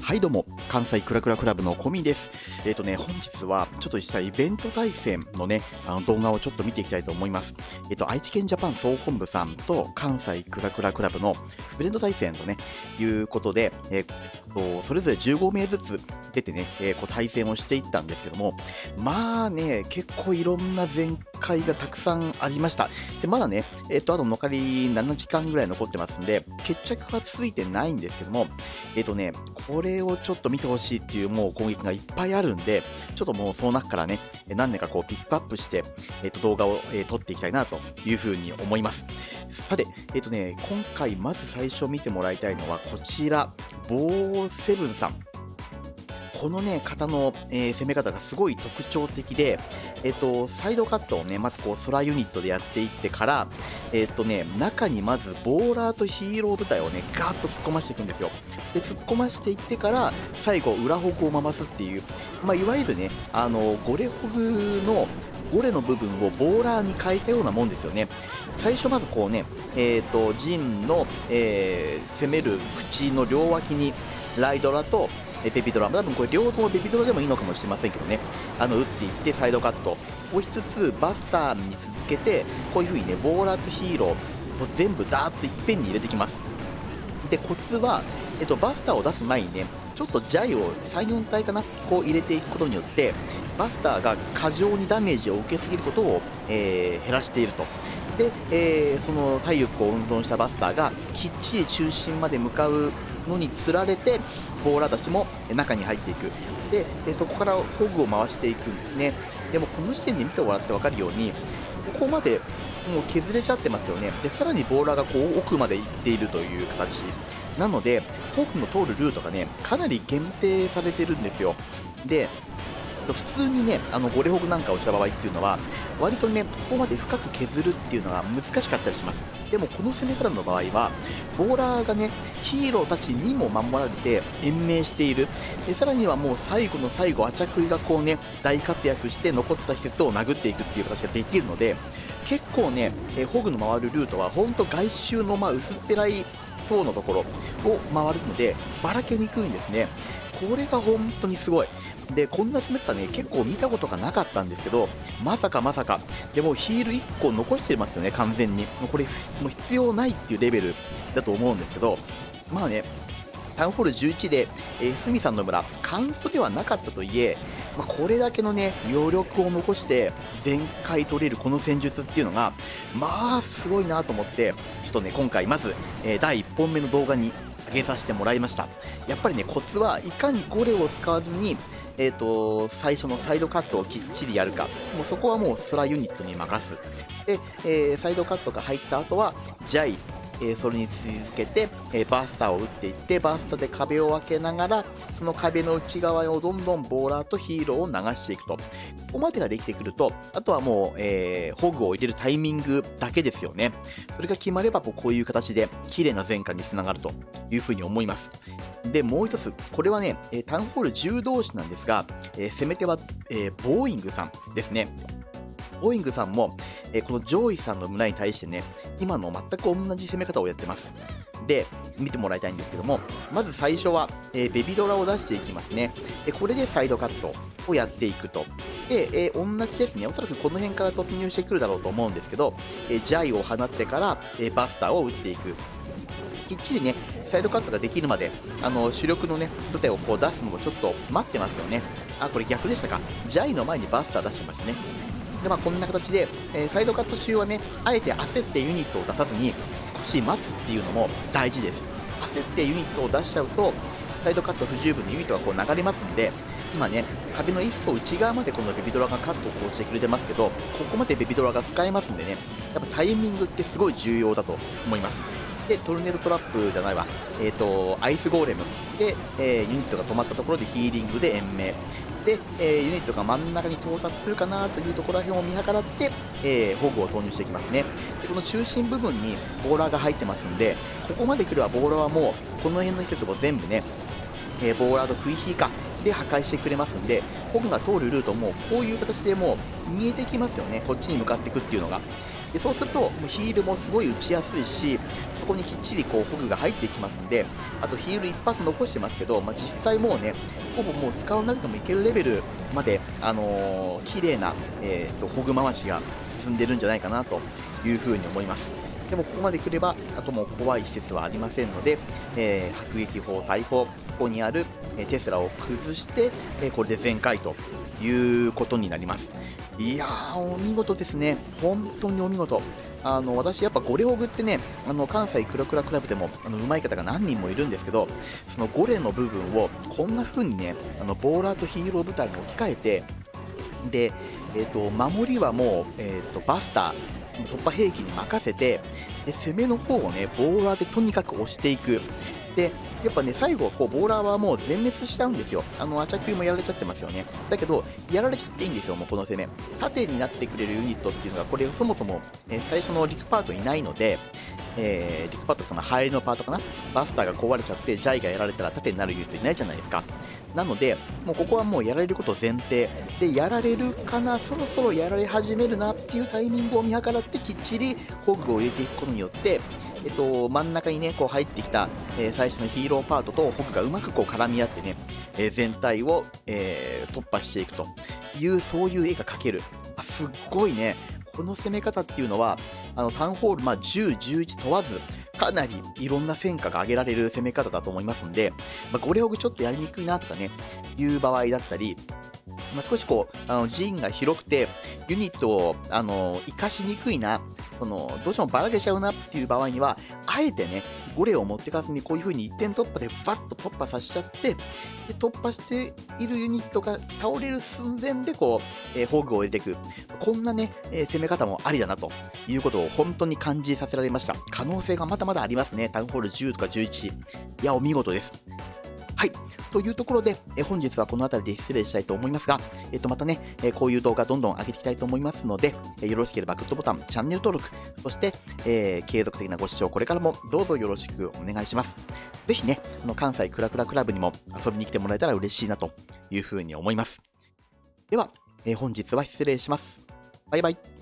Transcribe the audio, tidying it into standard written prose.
はいどうも、関西クラクラクラブのコミです。本日はちょっとしたイベント対戦のね、動画をちょっと見ていきたいと思います。愛知県ジャパン総本部さんと関西クラクラクラブのイベント対戦とね、いうことで、それぞれ15名ずつ出てね、対戦をしていったんですけども、まあね、結構いろんな前回がたくさんありました。で、まだね、あと残り7時間ぐらい残ってますんで、決着はついてないんですけども、これをちょっと見てほしいっていうもう攻撃がいっぱいあるんで、ちょっともうその中からね、何年かこうピックアップして、動画を、撮っていきたいなというふうに思います。さて、今回まず最初見てもらいたいのはこちら、ボーセブンさん。このね、方の、攻め方がすごい特徴的で、サイドカットをね、まずこう空ユニットでやっていってから、中にまずボーラーとヒーロー部隊をね、ガーッと突っ込ましていくんですよ。で、突っ込ましていってから、最後、裏方向を回すっていう、いわゆるね、ゴレホグのゴレの部分をボーラーに変えたようなもんですよね。最初まずこうね、ジンの、攻める口の両脇にライドラとベビドラ、多分これ両方ベビドラでもいいのかもしれませんけどね、打っていってサイドカットをしつつバスターに続けて、こういう風にね、ボーラーとヒーローを全部ダーッといっぺんに入れてきます。で、コツは、バスターを出す前にね、ちょっとジャイを3、4体かな、こう入れていくことによって、バスターが過剰にダメージを受けすぎることを、減らしていると。で、その体力を温存したバスターがきっちり中心まで向かうのにつられて、ボーラーたちも中に入っていく。で、そこからホグを回していくんですね。でもこの時点で見てもらって分かるように、ここまでもう削れちゃってますよね。で、さらにボーラーがこう奥まで行っているという形なので、ホグの通るルートがね、かなり限定されてるんですよ。で、普通にね、ゴレホグなんかをした場合っていうのは、割とね、ここまで深く削るっていうのが難しかったりします。でもこの攻め方の場合は、ボーラーがね、ヒーローたちにも守られて延命している。で、さらにはもう最後の最後、アチャクイがこうね、大活躍して残った施設を殴っていくっていう形ができるので、結構ね、ホグの回るルートは、本当外周の薄っぺらい層のところを回るので、ばらけにくいんですね。これが本当にすごい。で、こんな攻め方ね、結構見たことがなかったんですけど、まさか、でもヒール1個残してますよね、完全に。もうこれ、もう必要ないっていうレベルだと思うんですけど、まあね、タウンホール11で、スミさんの村、カンストではなかったといえ、これだけのね、余力を残して全回取れるこの戦術っていうのが、まあ、すごいなと思って、ちょっとね、今回まず、第1本目の動画に上げさせてもらいました。やっぱりね、コツはいかにゴレを使わずに、最初のサイドカットをきっちりやるか、もうそこはもうスラユニットに任す。で、サイドカットが入った後は、ジャイ、それに続けて、バースターを打っていって、バースターで壁を開けながら、その壁の内側をどんどんボーラーとヒーローを流していくと。ここまでができてくると、あとはもう、ホグを入れるタイミングだけですよね。それが決まれば、こういう形で綺麗な前回につながるというふうに思います。で、もう一つ、これはね、タウンホール10同士なんですが、攻め手は、ボーイングさんですね。ボーイングさんも、このジョイさんの村に対してね、今の全く同じ攻め方をやってます。で、見てもらいたいんですけども、まず最初は、ベビドラを出していきますね。これでサイドカットをやっていくと。で、同じですね、おそらくこの辺から突入してくるだろうと思うんですけど、ジャイを放ってから、バスターを打っていく。きっちりね、サイドカットができるまで、主力のね、部隊をこう出すのをちょっと待ってますよね。あ、これ逆でしたか。ジャイの前にバスター出してましたね。で、こんな形で、サイドカット中はね、あえて焦ってユニットを出さずに、少し待つっていうのも大事です。焦ってユニットを出しちゃうと、サイドカット不十分にユニットがこう流れますんで、今ね、壁の一歩内側までこのベビドラがカットをこうしてくれてますけど、ここまでベビドラが使えますんでね、やっぱタイミングってすごい重要だと思います。で、トルネードトラップじゃないわ、アイスゴーレムで、ユニットが止まったところでヒーリングで延命。で、ユニットが真ん中に到達するかなというところら辺を見計らって、ホグを投入していきますね。で、この中心部分にボーラーが入ってますんで、ここまで来ればボーラーはもうこの辺の施設を全部ね、ボーラーとクイヒーかで破壊してくれますんで、ホグが通るルートもこういう形でもう見えてきますよね、こっちに向かっていくっていうのが。で、そうするともうヒールもすごい打ちやすいし、 こにきっちりこうホグが入ってきますんで、あとヒール一発残してますけど、実際もうね、ほぼもう使わなくてもいけるレベルまで、綺麗な、ホグ回しが進んでるんじゃないかなというふうに思います。でもここまで来れば、あともう怖い施設はありませんので、迫撃砲、大砲、ここにある、テスラを崩して、これで全開ということになります。いやー、お見事ですね。本当にお見事。私、やっぱゴレホグってね、関西クラクラクラブでも上手い方が何人もいるんですけど、そのゴレの部分をこんな風にね、ボーラーとヒーロー部隊に置き換えて、で、守りはもう、バスター、突破兵器に任せて、で攻めの方をね、ボーラーでとにかく押していく。で、やっぱね、最後こうボーラーはもう全滅しちゃうんですよ。アチャキューもやられちゃってますよね。だけど、やられちゃっていいんですよ、もうこの攻め。盾になってくれるユニットっていうのが、これそもそも、最初の陸パートいないので、陸パートかな、ハエのパートかな、バスターが壊れちゃって、ジャイがやられたら盾になるユニットいないじゃないですか。なので、もうここはもうやられること前提で、やられるかな、そろそろやられ始めるなっていうタイミングを見計らって、きっちりホグを入れていくことによって、真ん中にね、こう入ってきた、最初のヒーローパートとホグがうまくこう絡み合ってね、全体を、突破していくという、そういう絵が描ける。すっごいね、この攻め方っていうのは、タウンホール、10、11問わず、かなりいろんな戦果が上げられる攻め方だと思いますんで、ゴレホグちょっとやりにくいなとかね、いう場合だったり、少しこう、陣が広くて、ユニットを、活かしにくいな、どうしてもばらけちゃうなっていう場合には、あえてね、ゴレを持ってかずにこういう風に1点突破でバッと突破させちゃって、で突破しているユニットが倒れる寸前でこう、ホグを入れていく。こんなね、攻め方もありだなということを本当に感じさせられました。可能性がまだまだありますね。タウンホール10とか11。いや、お見事です。はい。というところで、本日はこの辺りで失礼したいと思いますが、またね、こういう動画どんどん上げていきたいと思いますので、よろしければグッドボタン、チャンネル登録、そして、継続的なご視聴、これからもどうぞよろしくお願いします。ぜひね、関西クラクラクラブにも遊びに来てもらえたら嬉しいなというふうに思います。では、本日は失礼します。バイバイ。